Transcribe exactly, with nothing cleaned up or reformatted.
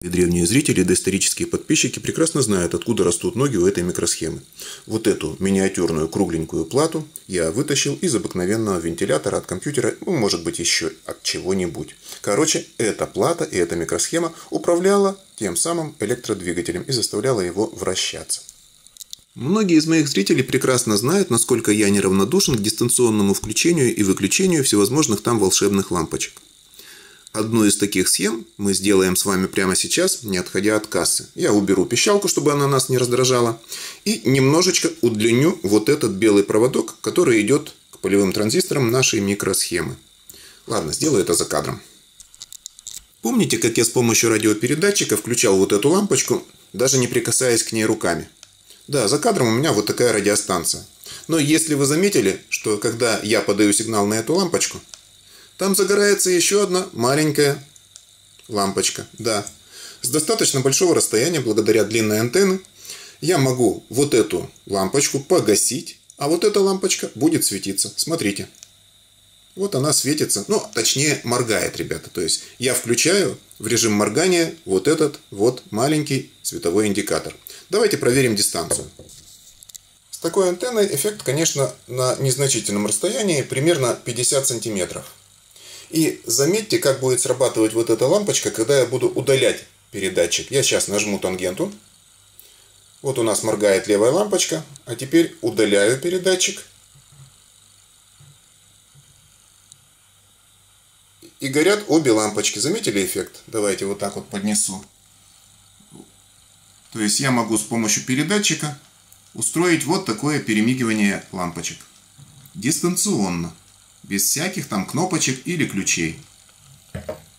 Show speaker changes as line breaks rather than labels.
И древние зрители, доисторические подписчики прекрасно знают, откуда растут ноги у этой микросхемы. Вот эту миниатюрную кругленькую плату я вытащил из обыкновенного вентилятора от компьютера, ну, может быть, еще от чего-нибудь. Короче, эта плата и эта микросхема управляла тем самым электродвигателем и заставляла его вращаться. Многие из моих зрителей прекрасно знают, насколько я неравнодушен к дистанционному включению и выключению всевозможных там волшебных лампочек. Одну из таких схем мы сделаем с вами прямо сейчас, не отходя от кассы. Я уберу пищалку, чтобы она нас не раздражала. И немножечко удлиню вот этот белый проводок, который идет к полевым транзисторам нашей микросхемы. Ладно, сделаю это за кадром. Помните, как я с помощью радиопередатчика включал вот эту лампочку, даже не прикасаясь к ней руками? Да, за кадром у меня вот такая радиостанция. Но если вы заметили, что когда я подаю сигнал на эту лампочку, там загорается еще одна маленькая лампочка. Да, с достаточно большого расстояния, благодаря длинной антенне, я могу вот эту лампочку погасить, а вот эта лампочка будет светиться. Смотрите. Вот она светится, ну, точнее, моргает, ребята. То есть я включаю в режим моргания вот этот вот маленький световой индикатор. Давайте проверим дистанцию. С такой антенной эффект, конечно, на незначительном расстоянии, примерно пятьдесят сантиметров. И заметьте, как будет срабатывать вот эта лампочка, когда я буду удалять передатчик. Я сейчас нажму тангенту. Вот у нас моргает левая лампочка. А теперь удаляю передатчик. И горят обе лампочки. Заметили эффект? Давайте вот так вот поднесу. То есть я могу с помощью передатчика устроить вот такое перемигивание лампочек. Дистанционно. Без всяких там кнопочек или ключей.